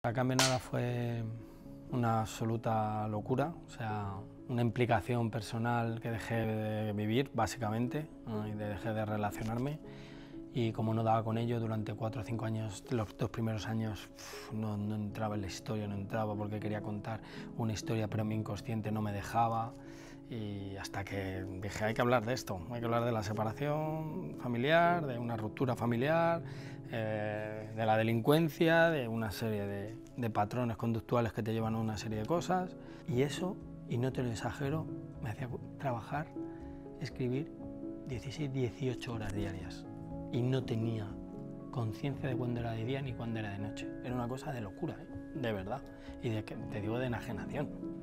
Acá en Benada fue una absoluta locura, o sea, una implicación personal que dejé de vivir, básicamente, ¿no? Y dejé de relacionarme. Y como no daba con ello durante 4 o 5 años, los 2 primeros años, no entraba en la historia, no entraba porque quería contar una historia, pero mi inconsciente no me dejaba. Y hasta que dije, hay que hablar de esto, hay que hablar de la separación familiar, de una ruptura familiar, de la delincuencia, de una serie de patrones conductuales que te llevan a una serie de cosas. Y eso, y no te lo exagero, me hacía trabajar, escribir 16, 18 horas diarias. Y no tenía conciencia de cuándo era de día ni cuándo era de noche. Era una cosa de locura, ¿eh? De verdad. Y te digo de enajenación.